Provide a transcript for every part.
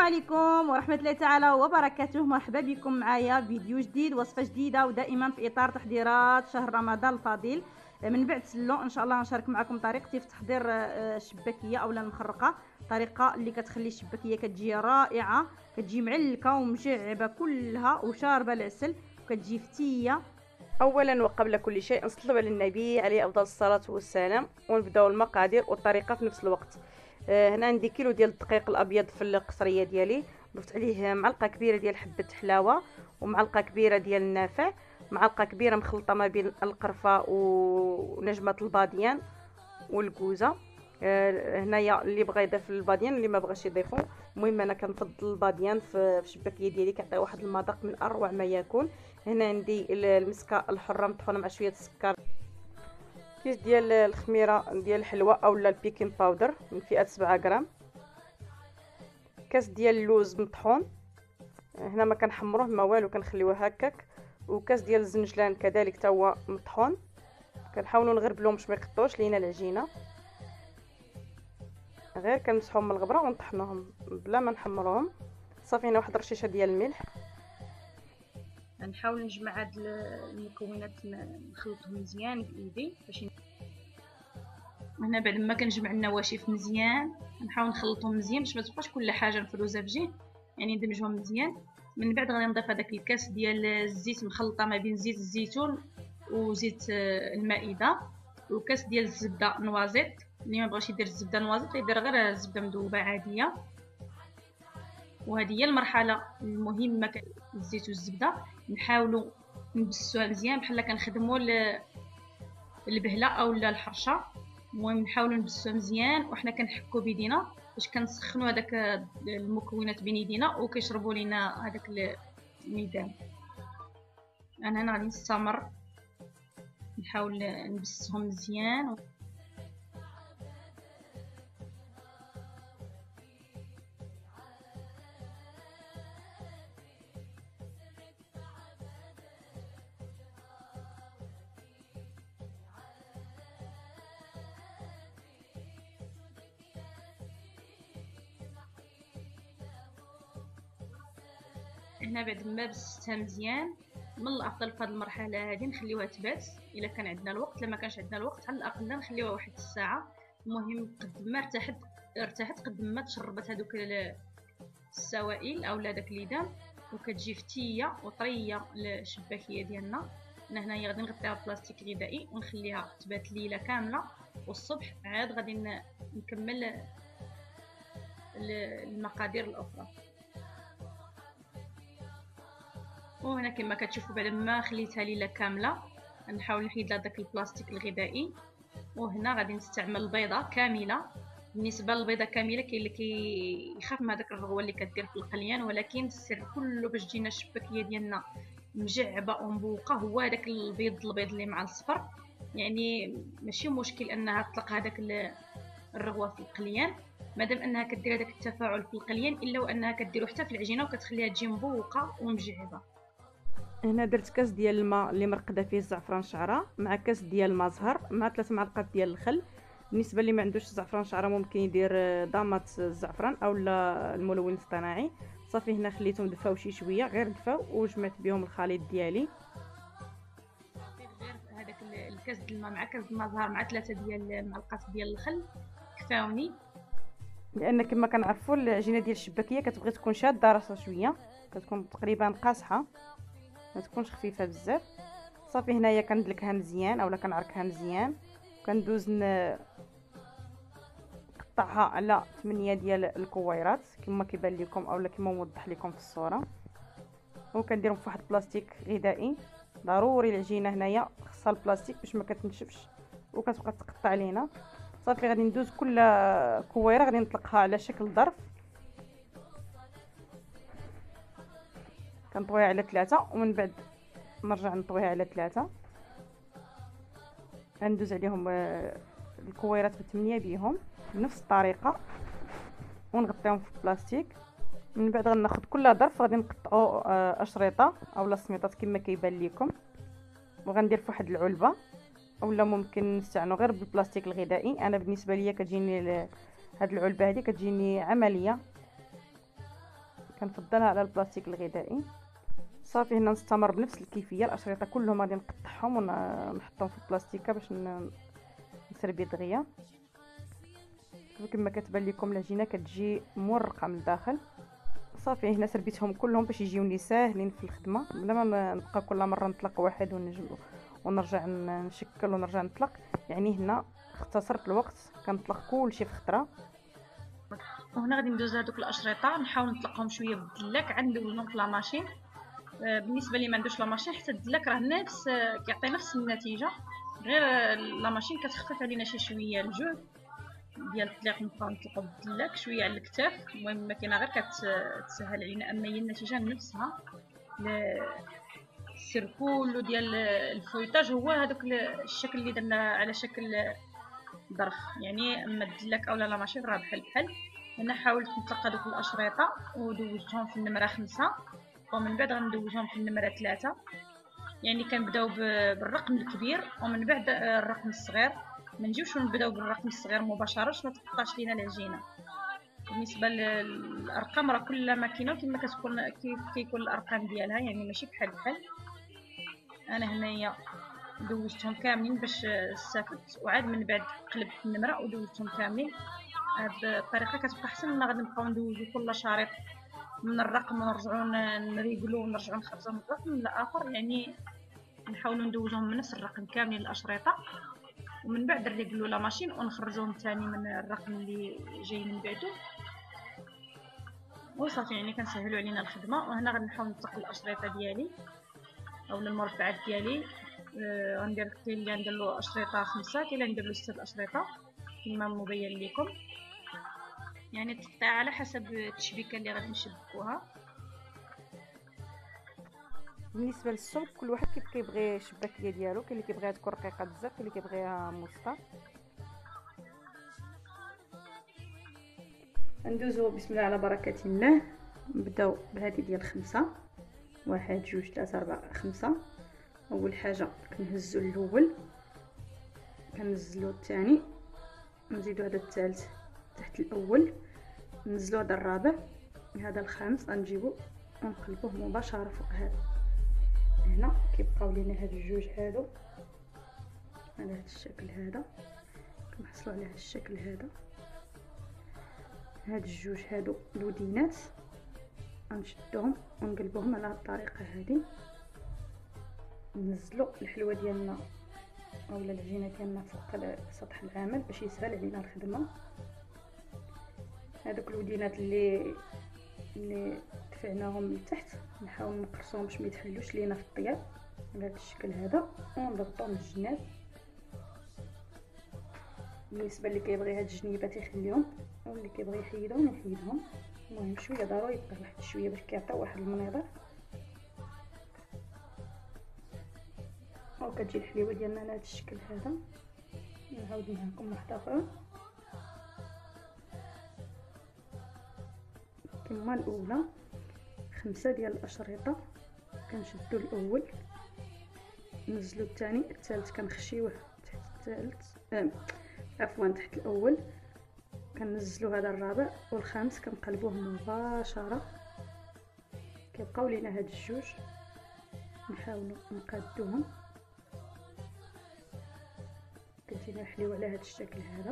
عليكم ورحمة الله تعالى وبركاته. مرحبا بكم معايا فيديو جديد، وصفة جديدة، ودائما في إطار تحضيرات شهر رمضان الفضيل. من بعد سلو إن شاء الله نشارك معكم طريقتي في تحضير الشباكية أو المخرقة، طريقة اللي كتخلي الشباكية كتجي رائعة، كتجي معلكة ومجعبة كلها وشاربة العسل وكتجي فتية. اولا وقبل كل شيء نصلوا على النبي عليه افضل الصلاه والسلام، ونبداو المقادير والطريقه في نفس الوقت. هنا عندي كيلو ديال الدقيق الابيض في القصريه ديالي، ضفت عليه معلقه كبيره ديال حبه حلاوه ومعلقه كبيره ديال النافع، معلقه كبيره مخلطه ما بين القرفه ونجمه الباديان والكوزه. هنايا اللي بغى يضيف الباديان، اللي ما بغاش يضيفو. المهم انا كنفضل الباديان في الشباكيه ديالي، كيعطي واحد المذاق من اروع ما يكون. هنا عندي المسكه الحره مطحونه مع شويه السكر، كيس ديال الخميره ديال الحلوى اولا البيكين باودر من فئه 7 غرام، كاس ديال اللوز مطحون، هنا ما كنحمروه ما والو كنخليوه هكاك، وكاس ديال الزنجلان كذلك تا هو مطحون. كنحاولوا نغربلوهم باش ما يقطعوش لينا العجينه، غير كنمسحوهم من الغبره ونطحنوهم بلا ما نحمروهم. صافي هنا واحد الرشيشه ديال الملح. نحاول نجمع هاد المكونات نخلطهم مزيان بايدي باش هنا بعد ما كنجمع النواشف مزيان نحاول نخلطهم مزيان باش ما تبقاش كل حاجه مفروزه في جهه، يعني ندمجهم مزيان. من بعد غادي نضيف هذاك الكاس ديال الزيت مخلطه ما بين زيت الزيتون وزيت المائده، وكاس ديال الزبده نوازيط، اللي ما بغاش يدير الزبده نوازيط يدير غير الزبده مذوبه عاديه. وهذه هي المرحله المهمه الزيت والزبده، نحاولوا نبسوها مزيان بحال كنخدموا البهله اولا الحرشه. المهم نحاولوا نبسوها مزيان وحنا كنحكوا بيدينا باش كنسخنوا هذاك المكونات بين يدينا وكيشربوا لينا هذاك الميدان. انا هنا غادي نستمر نحاول نبسهم مزيان. هنا بعد ما بستها مزيان، من الافضل في هذه المرحله هذه نخليوها تبات الا كان عندنا الوقت، لما كانش عندنا الوقت على الاقل نخليوها واحد الساعه. المهم قد ما ارتاحت قد ما تشربت هذوك السوائل اولا داك الليدان، وكتجي فتيه وطريه للشباكيه ديالنا. انا هنايا غادي نغطيها بلاستيك غذائي ونخليها تبات ليله كامله، والصبح عاد غادي نكمل المقادير الاخرى. وهنا كما كتشوفوا بعد ما خليتها ليله كامله نحاول نحيد لها داك البلاستيك الغذائي. وهنا غادي نستعمل البيضه كامله. بالنسبه للبيضه كامله كاين اللي كيخاف من هذاك الرغوه اللي كدير في القليان، ولكن السر كله باش تجينا الشباكيه ديالنا مجعبه ومبوقه هو هذاك البيض اللي مع الصفر. يعني ماشي مشكل انها تطلق هذاك الرغوه في القليان مادام انها كدير هذاك التفاعل في القليان، الا وانها كديرو حتى في العجينه وكتخليها تجي مبوقه ومجعبه. هنا درت كاس ديال الماء اللي مرقده فيه الزعفران شعره مع كاس ديال الماء زهر مع 3 معالق ديال الخل. بالنسبه اللي ما عندوش زعفران شعره ممكن يدير ضامات الزعفران اولا الملون الاصطناعي. صافي هنا خليتهم دفاو شي شويه، غير دفاو وجمعت بهم الخليط ديالي. غير هذاك الكاس ديال الماء مع كاس الماء زهر مع 3 ديال المعلقات ديال الخل كفاوني، لان كما كنعرفوا العجينه ديال الشباكيه كتبغي تكون شاده راسها شويه، كتكون تقريبا قاصحه ما تكونش خفيفه بزاف. صافي هنايا كندلكها مزيان اولا كنعركها مزيان، كندوز نقطعها على 8 ديال الكويرات كما كيبان لكم اولا كما موضح لكم في الصوره، وكنديرهم في واحد البلاستيك غذائي. ضروري العجينه هنايا خصها البلاستيك باش ما كتنشفش وكتبقى تقطع علينا. صافي غادي ندوز كل كويره غادي نطلقها على شكل ظرف، كنطويها على 3 ومن بعد نرجع نطويها على 3. غندوز عليهم الكويرات ب8 بيهم بنفس الطريقه ونغطيهم في البلاستيك. من بعد غناخذ كل ظرف غادي نقطعو اشرطه اولا سميطات كما كيبان لكم، وغندير في واحد العلبه اولا ممكن نستعنوا غير بالبلاستيك الغذائي. انا بالنسبه ليا كتجيني هاد العلبه هذه كتجيني عمليه كنفضلها على البلاستيك الغذائي. صافي هنا نستمر بنفس الكيفيه، الاشرطه كلهم غادي نقطعهم ونحطهم في البلاستيكه باش نسربي دغيا. كما كتبان لكم العجينه كتجي مورقه من الداخل. صافي هنا سربيتهم كلهم باش يجيوني ساهلين في الخدمه، بلا ما نبقى كل مره نطلق واحد ونرجع نشكل ونرجع نطلق. يعني هنا اختصرت الوقت، كنطلق كلشي في خطره. وهنا غادي ندوز هذوك الاشرطه نحاول نطلقهم شويه بالدلاك عاد ندوزهم في لا ماشين. بالنسبه لي ما عندوش لا ماشين حتى الدلاك راه نفس كيعطي نفس النتيجه، غير لا ماشين كتخفف علينا شي شويه الجهد ديال التطليق. نبقاو نطلقو بالدلاك شويه على الكتاف، المهم الماكينه غير كتسهل علينا، اما هي النتيجه نفسها. السر كله ديال الفويطاج هو هذاك الشكل اللي درنا على شكل ظرف، يعني اما الدلاك اولا لا ماشين راه بحال بحال. هنا حاولت نطلق هذوك الاشرطه ودوزتهم في النمره 5، ومن بعد غندوزهم في النمره 3. يعني كنبداو بالرقم الكبير ومن بعد الرقم الصغير، ما نجيوش نبداو بالرقم الصغير مباشره باش ما تقطعش لينا العجينه. بالنسبه للارقام راه كل ماكينه كما كتكون كيف كيكون الارقام ديالها، يعني ماشي بحال بحال. انا هنايا دوزتهم كاملين باش استفدت، وعاد من بعد قلبت النمره ودوزتهم كاملين. هاد الطريقه كتبقى احسن من غادي نبقاو ندوزو كل شريط من الرقم ونرجعو نريقلو ونرجعو نخرجو من الرقم لاخر. يعني نحاولوا ندوزهم من نفس الرقم كاملين الاشرطه، ومن بعد نريقلو لا ماشين ونخرجوهم ثاني من الرقم اللي جاي من بعدو، وصافي. يعني كنسهلوا علينا الخدمه. وهنا غادي نحاول نطلق الاشرطه ديالي اولا المربعات ديالي. غندير كاين اللي ندير له اشرطه 5، كاين اللي ندير له 6 اشرطه كما مبين لكم. يعني التقطيع على حسب التشبيكه اللي غادي نشبكوها. بالنسبه للسمك كل واحد كيف كيبغي الشباكيه ديالو، كاين اللي كيبغيها تكون رقيقه بزاف، كاين اللي كيبغيها مسطر. ندوزو بسم الله على بركه الله. نبداو بهذه ديال 5، 1 2 3 4 5. اول حاجه كنهزو الاول، كنزلو الثاني، نزيدو هذا الثالث تحت الاول، ننزلو هذا الرابع، هذا الخامس غنجيبو ونقلبوه مباشره فوق هذا. هنا كيبقاو لينا هاد الجوج هادو على هذا الشكل هذا، كنحصلوا على هذا الشكل هذا. هاد الجوج هادو لودينات غنشدوهم ونقلبوهم على هاد الطريقه هذه. ننزلوا الحلوه ديالنا اولا العجينه ديالنا فوق سطح العمل باش يسهل علينا الخدمه. هذوك الودينات اللي دفعناهم لتحت نحاول نقرصوهم باش ما يتحلوش لينا في الطياب على هذا الشكل هذا، ونضغطوهم من الجناب. بالنسبه اللي كيبغي هاد الجنيبات يخليهم، واللي كيبغي يحيدهم يحيدهم. المهم شويه ضروري يبقى واحد شويه باش كيعطيو واحد المنظر. وكتجي الحليوه ديالنا على هذا الشكل هذا. نعاود معكم واحده اخرى كما الاولى. 5 ديال الاشرطه كنشدو الاول، ننزلو الثاني، الثالث كنخشيوه تحت الثالث، عفوا تحت الاول، كننزلو هذا الرابع، والخامس كنقلبوه مباشره. كيبقاو لينا هاد الجوج نحاولوا نقادوهم. كتجينا الحليوه على هذا الشكل هذا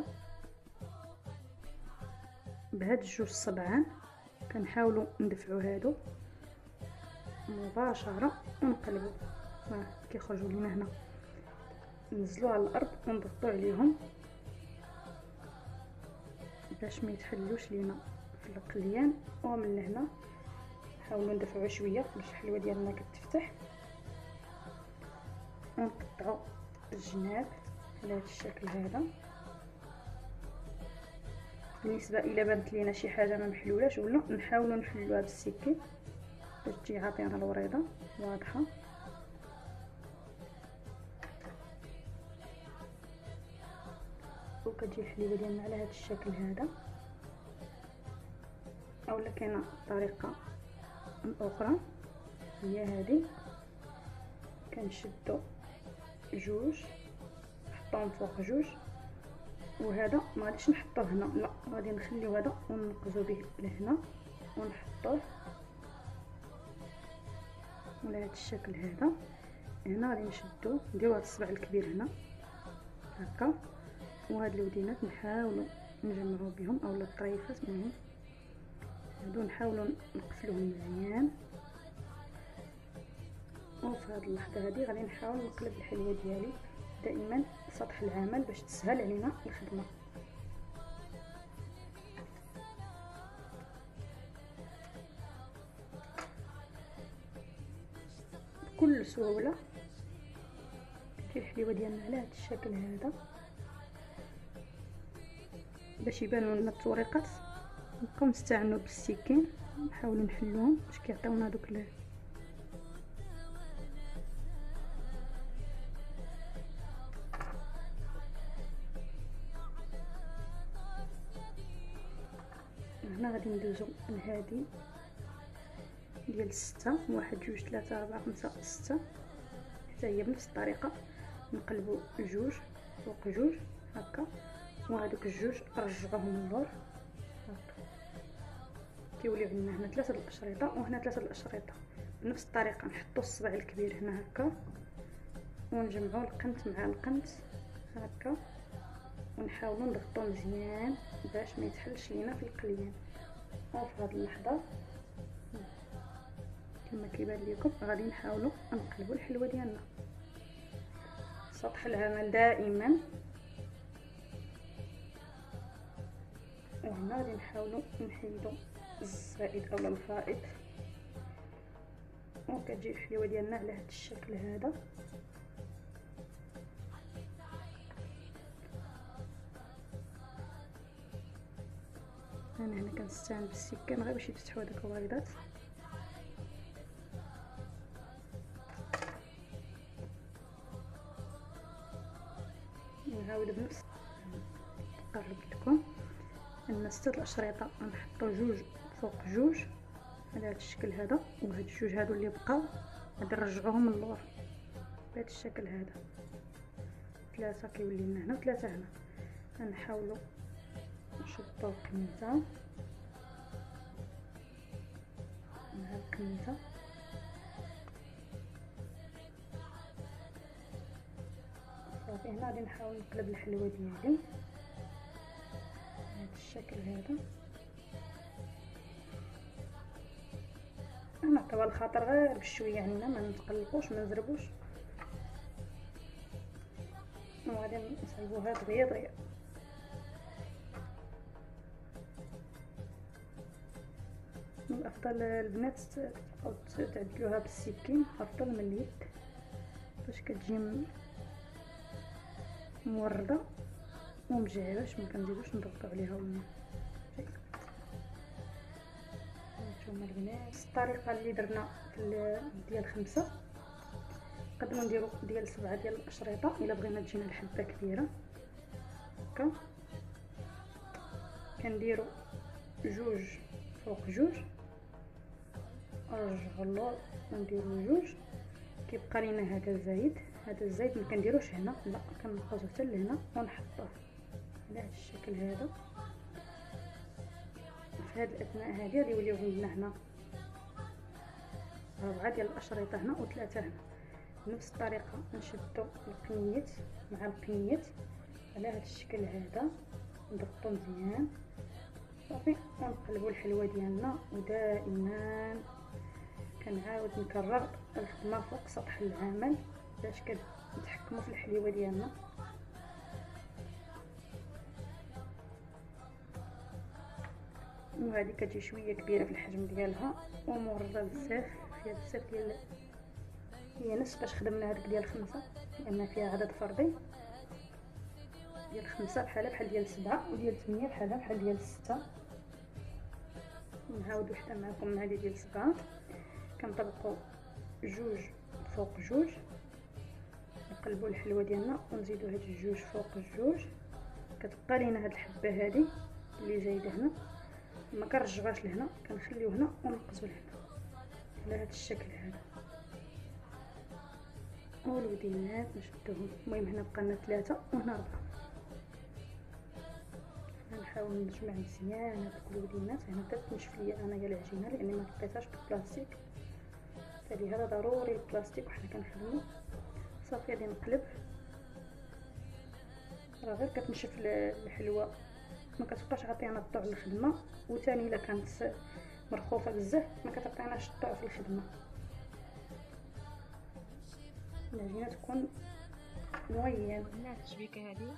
بهاد الجوج صبعان. كنحاولوا ندفعوا هادو مباشره ونقلبوا. كيخرجوا لينا هنا ننزلوا على الارض ونضغطوا عليهم باش ما يتحلوش لينا في القليان. ومن هنا نحاولوا ندفعوا شويه باش الحلوه ديالنا كتفتح، ونقطعوا الجناب على هذا الشكل هذا. بالنسبه الى بانت لينا شي حاجه ما محلولاش ولا نحاولوا نحلوها بالسكين باش تجي عاطينا الوريضه واضحه. وكتجي الحليوه ديالنا على هذا الشكل هذا. اولا كاينه طريقه اخرى هي هذه، كنشدوا جوج نحطوهم فوق جوج، وهذا ما غاديش نحطوه هنا، لا غادي نخليو هذا وننقزو به لهنا ونحطوه على هذا الشكل هذا. هنا غادي نشدو نديرو هذا الصبع الكبير هنا هكا، وهاد الودينات نحاولوا نجمعوا بهم اولا الطريفات، المهم هادو نحاولوا نقفلوهم مزيان. وفي هذه اللحظه هذه غادي نحاول نقلب الحلوه ديالي دائما سطح العمل باش تسهل علينا الخدمه. بكل سهوله كتجي الحليوه ديالنا على هذا الشكل هذا. باش يبانوا لنا التوريقات نبقاو نستعنوا بالسكين، نحاولوا نحلوهم باش كيعطيونا دوك هنا غادي ندوزو لهادي ديال 6 1 2 3 4 5 6 حتى هي بنفس الطريقه. نقلبوا جوج فوق جوج هكا، وهذوك الجوج نرجعوهم للور هكا. كيوليو عندنا هنا 3 الاشرطه وهنا 3 الاشرطه. بنفس الطريقه نحطوا الصبع الكبير هنا هكا، ونجمعوا القنت مع القنت هكا، ونحاولوا نضغطوا مزيان باش ما يتحلش لينا في القليان. وفي هذه اللحظه كما كيبان لكم غادي نحاولوا نقلبوا الحلوه ديالنا. سطح العمل دائما، وهنا غادي نحاولوا نحيدوا الزائد اولا الفائض، وكتجي الحلوه ديالنا على هذا الشكل هذا. انا هنا كنستعمل بالسكين غير باش يتفتحوا هذوك البيضات. نعاود بنفس نقرب لكم ان 6 الاشرطه نحطوا جوج فوق جوج على هذا الشكل هذا، وهاد الجوج هادو اللي بقاو غادي نرجعوهم للور بهذا الشكل هذا. 3 كيولي لنا هنا و3 هنا. غنحاولوا نشدوا القميصه مع القميصه صافي. هنا غادي نحاول نقلب الحلوه ديالي بهذا الشكل هذا. نعطيوها الخاطر غير بشويه، يعني ما نتقلقوش ما نزربوش، وغادي نصايبوها دغيا دغيا. من الافضل البنات تبقاو تعدلوها بالسكين افضل من اليد باش كتجي مورده ومجعبه، باش ما كنزيدوش نضغطوا عليها ولا هانتوما البنات. الطريقه اللي درنا في ديال 5 نقدروا نديروا ديال 7 ديال الاشرطه الا بغينا تجينا الحبه كبيره هكا. كنديروا جوج فوق جوج، نرجعوا اللور ونديروا جوج. كيبقى لينا هذا الزايد، هذا الزايد ما كنديروش هنا، لا كنقصوا حتى لهنا ونحطوه على هذا الشكل هذا. في هذه الاثناء هذه غادي يوليو عندنا هنا 4 ديال الاشرطه هنا و3 هنا. بنفس الطريقه نشدوا القنيت مع القنيت على هذا الشكل هذا، نضغطوا مزيان صافي، ونقلبوا الحلوه ديالنا. ودائما كنعاود نكرر الخدمه فوق سطح العمل باش كنتحكموا في الحليوه ديالنا. وهذه كتجي شويه كبيره في الحجم ديالها ومورده بزاف، فيها بزاف ديال هي نفس باش خدمنا هذيك ديال 5 لان فيها عدد فردي. ديال 5 بحال ديال 7 وديال 8 بحال ديال 6. نعاودو حتى معكم هذه ديال 7 كنطبقوا جوج فوق جوج، نقلبوا الحلوه ديالنا ونزيدوا هاد الجوج فوق الجوج. كتبقى لينا هاد الحبه هذه اللي زايده هنا، ما كنرجعوهاش لهنا، كنخليو هنا ونقصوا لهنا على هاد الشكل هذا. والودينات نشدوهم، المهم هنا بقى لنا 3 وهنا 4. نحاول نجمع مزيان هذوك الودينات. هنا بدات تنشف ليا انايا العجينه لاني ما لقيتهاش بالبلاستيك، فلهذا ضروري البلاستيك وحنا كنخدمو. صافي غادي نقلب، راه غير كتنشف الحلوه ما كتبقاش عطينا الطعم الخدمه، وثاني الا كانت مرخوفه بزاف ما كتعطيناش الطعم في الخدمه. العجينه تكون نويين. هنا التشبيكه هذه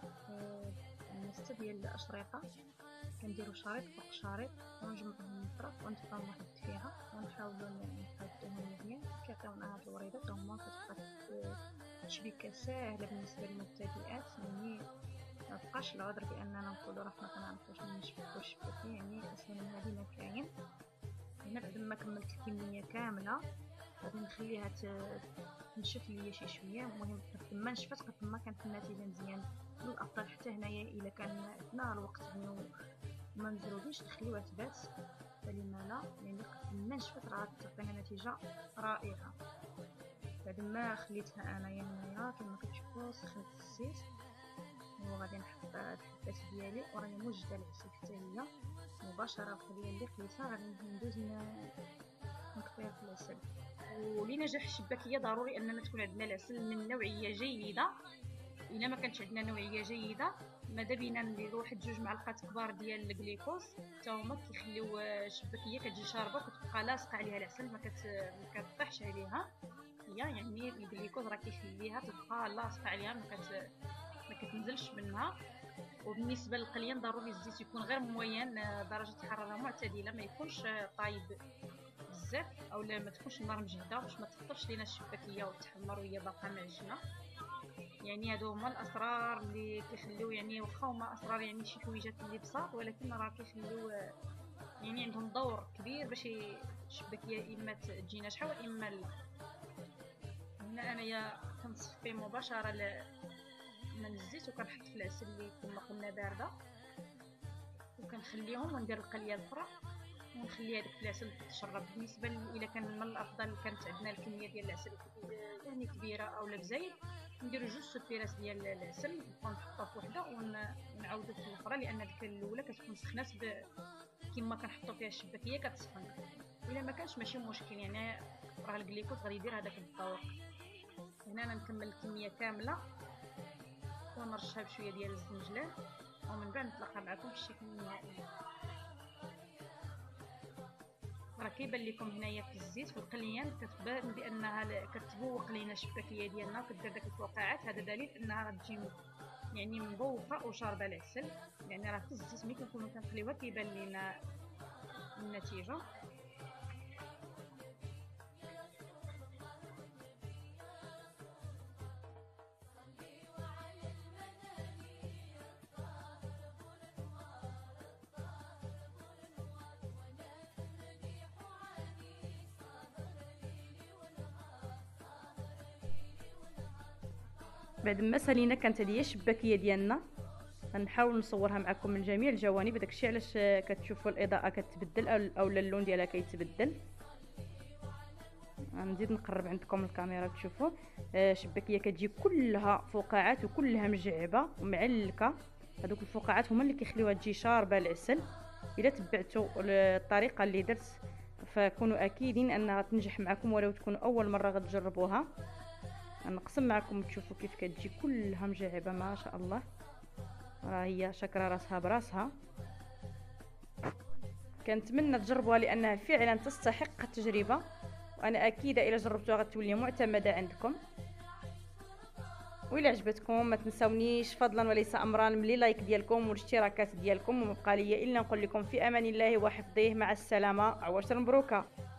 ستة ديال الاشرطه، كنديروا شريط فوق شريط ونجمعوهم من الطرف ونتبقاو نحط فيها ونحاولوا نحطوهم مزيان. كيعطيونا هاد الوريدات هما كتبقى تشبيكه ساهله بالنسبه للمبتدئات، يعني ما بقاش العذر باننا نقولوا راه ما كنعرفوش نشبكوا الشبكه، يعني اسهل من هذه ما كاين. هنا بعد ما كملت الكميه كامله غادي نخليها تنشف ليا شي شويه. المهم قد ما نشفت قد ما كانت النتيجه مزيان. من الافضل حتى هنايا الا كان عندنا الوقت انه ما نزرودوش نخليوها تبات، فلما لا، يعني قد ما نشفت راه تعطينا نتيجه رائعه. بعد ما خليتها انايا هنايا كما كتشوفوا سخنت الزيت وغادي نحط الحبات ديالي وراني موجده العسل حتى هي مباشره. الخليه اللي خليتها غادي ندوز نكفيها في العسل. ولنجاح الشباكيه ضروري اننا تكون عندنا العسل من نوعيه جيده. الا ما كانتش عندنا نوعيه جيده ماذا بينا نديروا واحد 2 معلقات كبار ديال الجليكوز، حتى هما كيخليو الشباكيه كتجي شاربه وكتبقى لاصقه عليها العسل ما كتطيحش عليها. هي يعني الجليكوز راه كيخليها تبقى لاصقه عليها ما كتنزلش منها. وبالنسبه للقليان ضروري الزيت يكون غير موين، درجه الحراره معتدله، ما يكونش طايب بزاف اولا ما تكونش النار مجهده باش ما تخطرش لينا الشباكيه وتحمر وهي باقا معجنه. يعني هادو هما الاسرار اللي كيخليو، يعني واخا هما اسرار يعني شي حويجات اللي بساط، ولكن راه كيخليو يعني عندهم دور كبير باش الشباكيه اما تجي ناجحه واما لا. هنا انايا كنصفي مباشره من الزيت وكنحط في العسل اللي كما قلنا بارده وكنخليهم وندير القليه الاخرى ونخلي هذاك العسل تشرب. بالنسبه الى كان من الافضل كانت عندنا الكميه ديال العسل يعني كبيره اولا بزايد، نديرو 2 سبيرات ديال العسل ونحطوها في وحده ونعاودو في الاخرى، لان ديك الاولى كتكون سخنات كما كنحطو فيها الشباكيه كتسخن. الا ما كانش ماشي مشكل، يعني راه الجليكوز غادي يدير هذاك الذوق. هنا انا نكمل الكميه كامله ونرشها بشويه ديال الزنجلان ومن بعد نتلاقى معكم في الشكل النهائي. راه كيبان لكم هنايا في الزيت في القليان كتبان بانها كتبوق لينا الشباكيه ديالنا وكدير داك الفقاعات. هذا دليل انها غتجي يعني مبوقه وشاربه العسل، يعني راه في الزيت ملي كنكونوا كنخليوها كيبان لينا النتيجه. بعد ما سالينا كانت هذه هي الشباكيه ديالنا. غنحاول نصورها معكم من جميع الجوانب، داكشي علاش كتشوفوا الاضاءه كتبدل اولا اللون ديالها كيتبدل. غنزيد نقرب عندكم الكاميرا تشوفوا الشباكيه كتجي كلها فقاعات وكلها مجعبه ومعلكه. هذوك الفقاعات هما اللي كيخليوها تجي شاربه العسل. الا تبعتوا الطريقه اللي درت فكونوا اكيدين انها تنجح معكم ولو تكونوا اول مره غتجربوها. غنقسم معكم تشوفوا كيف كتجي كلها مجعبه ما شاء الله. راه هي شكرا راسها براسها. كنتمنى تجربوها لانها فعلا تستحق التجربه، وانا اكيده الا جربتوها غتولي معتمده عندكم. وإلا عجبتكم ما تنسونيش فضلا وليس امرا من لايك ديالكم والاشتراكات ديالكم. ومبقى لي الا نقول لكم في امان الله وحفظه. مع السلامه، عواشر مبروكه.